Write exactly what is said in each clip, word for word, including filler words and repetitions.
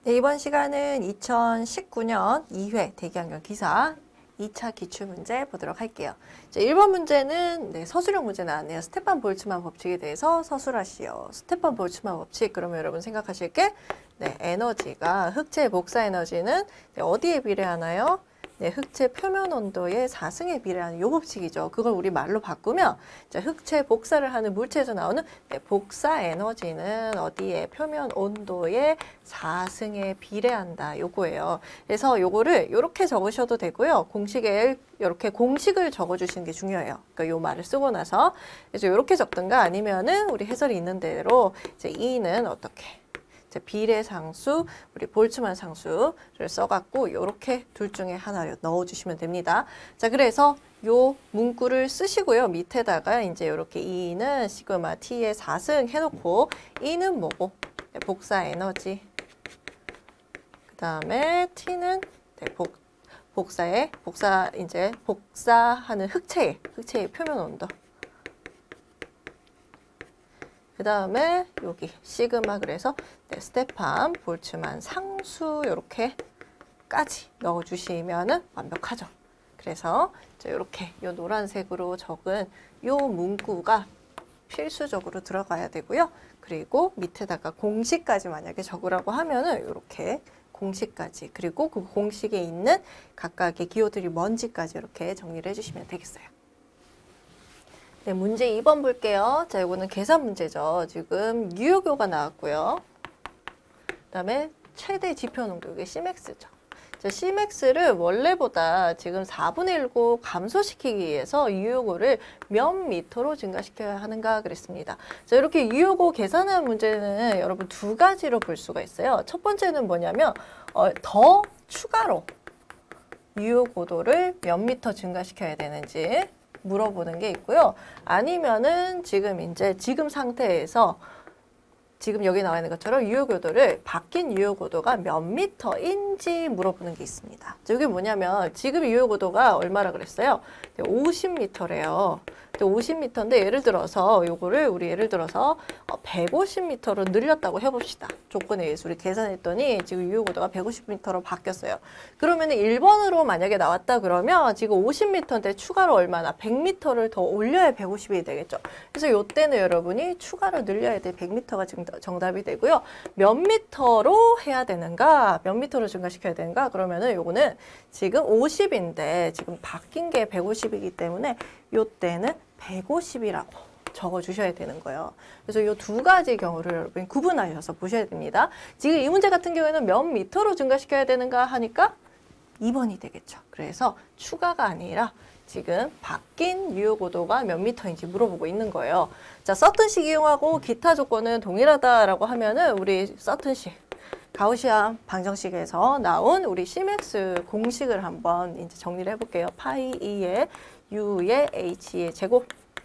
네, 이번 시간은 이천십구 년 이 회 대기환경 기사 이 차 기출문제 보도록 할게요. 자, 일 번 문제는 네, 서술형 문제 나왔네요. 스테판 볼츠만 법칙에 대해서 서술하시오. 스테판 볼츠만 법칙, 그러면 여러분 생각하실 게 네, 에너지가 흑체의 복사 에너지는 네, 어디에 비례하나요? 네, 흑체 표면 온도의 사승에 비례하는 요 법칙이죠. 그걸 우리 말로 바꾸면 자, 흑체 복사를 하는 물체에서 나오는 네, 복사 에너지는 어디에 표면 온도의 사승에 비례한다. 요거예요. 그래서 요거를 요렇게 적으셔도 되고요. 공식에 이렇게 공식을 적어주시는 게 중요해요. 그러니까 요 말을 쓰고 나서 그래서 요렇게 적든가 아니면은 우리 해설이 있는 대로 이제 E는 어떻게 비례상수, 우리 볼츠만 상수를 써갖고 요렇게 둘 중에 하나를 넣어주시면 됩니다. 자, 그래서 요 문구를 쓰시고요. 밑에다가 이제 요렇게 E는 시그마 T의 사승 해놓고 E는 뭐고? 네, 복사 에너지. 그 다음에 T는 네, 복, 복사의, 복사, 이제 복사하는 흑체의, 흑체의 표면 온도. 그 다음에 여기 시그마 그래서 네, 스테판 볼츠만 상수 요렇게까지 넣어주시면은 완벽하죠. 그래서 이렇게 요 노란색으로 적은 요 문구가 필수적으로 들어가야 되고요. 그리고 밑에다가 공식까지 만약에 적으라고 하면은 이렇게 공식까지 그리고 그 공식에 있는 각각의 기호들이 뭔지까지 이렇게 정리를 해주시면 되겠어요. 네, 문제 이 번 볼게요. 자, 이거는 계산 문제죠. 지금 유효교가 나왔고요. 그 다음에 최대 지표 농도, 이게 Cmax죠. 자, Cmax를 원래보다 지금 사분의 일로 감소시키기 위해서 유효고를 몇 미터로 증가시켜야 하는가 그랬습니다. 자, 이렇게 유효고 계산하는 문제는 여러분 두 가지로 볼 수가 있어요. 첫 번째는 뭐냐면 어, 더 추가로 유효고도를 몇 미터 증가시켜야 되는지 물어보는 게 있고요. 아니면은 지금 이제 지금 상태에서 지금 여기 나와 있는 것처럼 유효고도를 바뀐 유효고도가 몇 미터인지 물어보는 게 있습니다. 이게 뭐냐면 지금 유효고도가 얼마라 그랬어요? 오십 미터래요. 오십 미터인데 예를 들어서 요거를 우리 예를 들어서 백오십 미터로 늘렸다고 해봅시다. 조건에 의해서 우리 계산했더니 지금 유효고도가 백오십 미터로 바뀌었어요. 그러면 일 번으로 만약에 나왔다 그러면 지금 오십 미터인데 추가로 얼마나 백 미터를 더 올려야 백오십이 되겠죠. 그래서 요때는 여러분이 추가로 늘려야 돼 백 미터가 지금 정답이 되고요. 몇 미터로 해야 되는가? 몇 미터로 증가시켜야 되는가? 그러면은 요거는 지금 오십인데 지금 바뀐 게 백오십이기 때문에 요때는 백오십이라고 적어주셔야 되는 거예요. 그래서 이 두 가지 경우를 여러분 구분하셔서 보셔야 됩니다. 지금 이 문제 같은 경우에는 몇 미터로 증가시켜야 되는가 하니까 이 번이 되겠죠. 그래서 추가가 아니라 지금 바뀐 유효고도가 몇 미터인지 물어보고 있는 거예요. 자, 서튼식 이용하고 기타 조건은 동일하다라고 하면은 우리 서튼식, 가우시안 방정식에서 나온 우리 Cmax 공식을 한번 이제 정리를 해볼게요. 파이 이의 U의 H의 제곱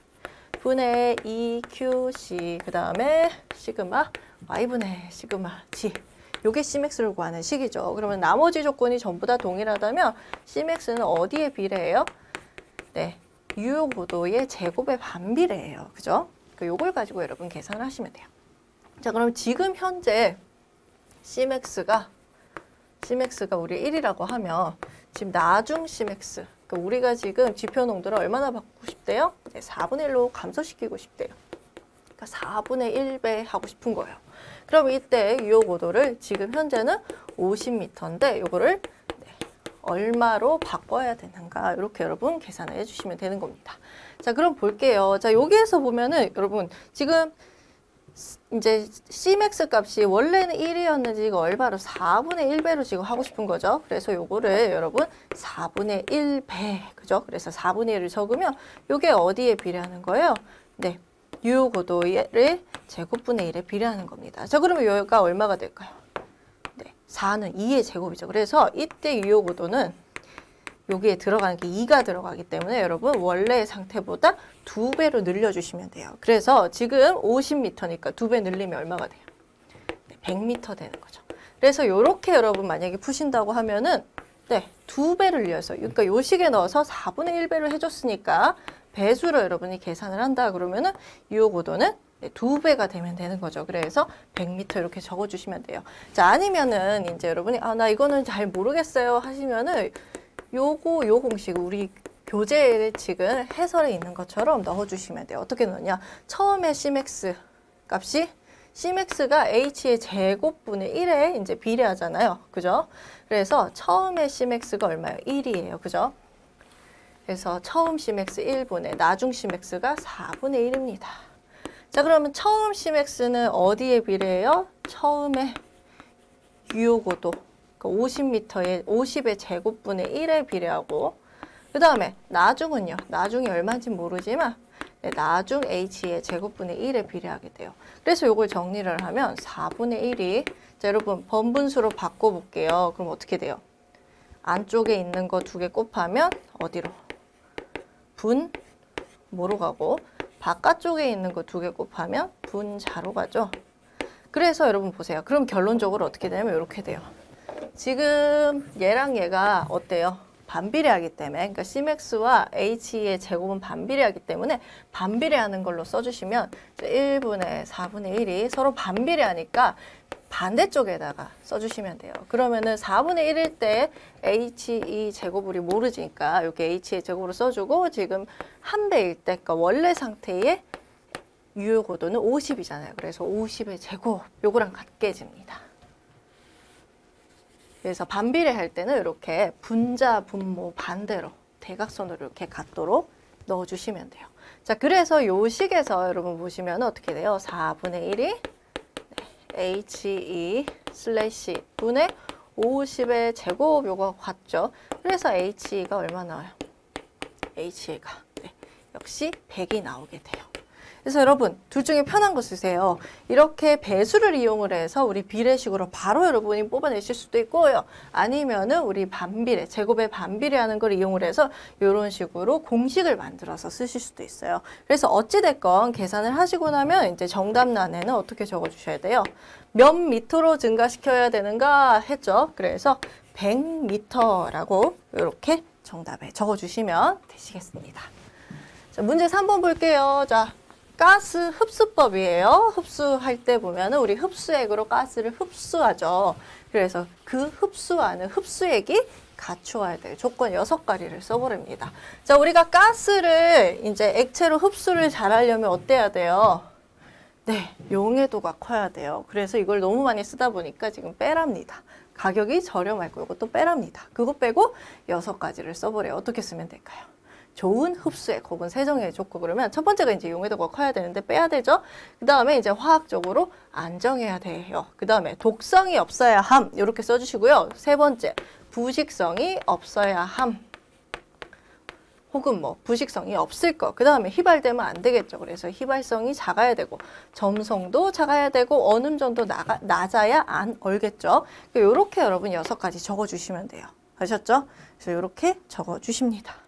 분의 이 큐 씨 그 다음에 시그마 Y분의 시그마 G 요게 Cmax를 구하는 식이죠. 그러면 나머지 조건이 전부 다 동일하다면 Cmax는 어디에 비례해요? 네, 유효고도의 제곱에 반비례해요. 그죠? 그 요걸 가지고 여러분 계산을 하시면 돼요. 자, 그럼 지금 현재 Cmax가 Cmax가 우리 일이라고 하면 지금 나중 Cmax 그러니까 우리가 지금 지표 농도를 얼마나 바꾸고 싶대요? 네, 사분의 일로 감소시키고 싶대요. 그러니까 사분의 일 배 하고 싶은 거예요. 그럼 이때 유효고도를 지금 현재는 오십 미터인데 요거를 네, 얼마로 바꿔야 되는가 이렇게 여러분 계산을 해주시면 되는 겁니다. 자, 그럼 볼게요. 자, 여기에서 보면은 여러분 지금 이제 Cmax 값이 원래는 일이었는지 이거 얼마로 사분의 일 배로 지금 하고 싶은 거죠. 그래서 요거를 여러분 사분의 일 배, 그죠? 그래서 사분의 일을 적으면 요게 어디에 비례하는 거예요? 네, 유효고도를 제곱분의 일에 비례하는 겁니다. 자, 그러면 여기가 얼마가 될까요? 네, 사는 이의 제곱이죠. 그래서 이때 유효고도는 여기에 들어가는 게 이가 들어가기 때문에 여러분 원래의 상태보다 두 배로 늘려주시면 돼요. 그래서 지금 오십 미터니까 두 배 늘리면 얼마가 돼요? 네, 백 미터 되는 거죠. 그래서 이렇게 여러분 만약에 푸신다고 하면은 네, 두 배를 이어서 그러니까 요 식에 넣어서 사분의 일 배를 해줬으니까 배수로 여러분이 계산을 한다 그러면은 유효고도는 네, 두 배가 되면 되는 거죠. 그래서 백 미터 이렇게 적어주시면 돼요. 자, 아니면은 이제 여러분이 아, 나 이거는 잘 모르겠어요 하시면은 요거 요 공식 우리 교재 지금 해설에 있는 것처럼 넣어주시면 돼요. 어떻게 넣냐? 처음에 Cmax 값이 Cmax가 H의 제곱분의 일에 이제 비례하잖아요. 그죠? 그래서 처음에 Cmax가 얼마예요? 일이에요. 그죠? 그래서 처음 Cmax 일분의 나중 Cmax가 사분의 일입니다. 자, 그러면 처음 Cmax는 어디에 비례해요? 처음에 유효고도 그러니까 오십 미터에 오십의 제곱분의 일에 비례하고 그 다음에 나중은요. 나중이 얼마인지 모르지만 네, 나중 H의 제곱분의 일에 비례하게 돼요. 그래서 이걸 정리를 하면 사분의 일이 자, 여러분 번분수로 바꿔볼게요. 그럼 어떻게 돼요? 안쪽에 있는 거 두 개 곱하면 어디로? 분 뭐로 가고 바깥쪽에 있는 거 두 개 곱하면 분자로 가죠. 그래서 여러분 보세요. 그럼 결론적으로 어떻게 되냐면 이렇게 돼요. 지금 얘랑 얘가 어때요? 반비례하기 때문에 그러니까 Cmax와 H의 제곱은 반비례하기 때문에 반비례하는 걸로 써주시면 일분의 사분의 일이 서로 반비례하니까 반대쪽에다가 써주시면 돼요. 그러면은 사분의 일일 때 H 제곱 우리 모르니까 이렇게 H의 제곱으로 써주고 지금 한 배일 때 그러니까 원래 상태의 유효고도는 오십이잖아요. 그래서 오십의 제곱 요거랑 같게 집니다. 그래서 반비례할 때는 이렇게 분자, 분모 반대로 대각선으로 이렇게 같도록 넣어주시면 돼요. 자, 그래서 요 식에서 여러분 보시면 어떻게 돼요? 사분의 일이 He 슬래시 분의 오십의 제곱 요거 같죠? 그래서 He가 얼마 나와요? He가 네, 역시 백이 나오게 돼요. 그래서 여러분 둘 중에 편한 거 쓰세요. 이렇게 배수를 이용을 해서 우리 비례식으로 바로 여러분이 뽑아내실 수도 있고요. 아니면은 우리 반비례, 제곱의 반비례하는 걸 이용을 해서 이런 식으로 공식을 만들어서 쓰실 수도 있어요. 그래서 어찌됐건 계산을 하시고 나면 이제 정답란에는 어떻게 적어주셔야 돼요? 몇 미터로 증가시켜야 되는가 했죠. 그래서 백 미터라고 이렇게 정답에 적어주시면 되시겠습니다. 자, 문제 삼 번 볼게요. 자. 가스 흡수법이에요. 흡수할 때 보면은 우리 흡수액으로 가스를 흡수하죠. 그래서 그 흡수하는 흡수액이 갖추어야 될 조건 여섯 가지를 써버립니다. 자, 우리가 가스를 이제 액체로 흡수를 잘하려면 어때야 돼요? 네, 용해도가 커야 돼요. 그래서 이걸 너무 많이 쓰다 보니까 지금 빼랍니다. 가격이 저렴할 거 이것도 빼랍니다. 그거 빼고 여섯 가지를 써버려요. 어떻게 쓰면 될까요? 좋은 흡수액 혹은 세정에 좋고 그러면 첫 번째가 이제 용해도가 커야 되는데 빼야 되죠. 그 다음에 이제 화학적으로 안정해야 돼요. 그 다음에 독성이 없어야 함 이렇게 써주시고요. 세 번째 부식성이 없어야 함 혹은 뭐 부식성이 없을 거. 그 다음에 휘발되면 안 되겠죠. 그래서 휘발성이 작아야 되고 점성도 작아야 되고 어느 정도 나가, 낮아야 안 얼겠죠. 이렇게 여러분 여섯 가지 적어주시면 돼요. 아셨죠? 그래서 이렇게 적어주십니다.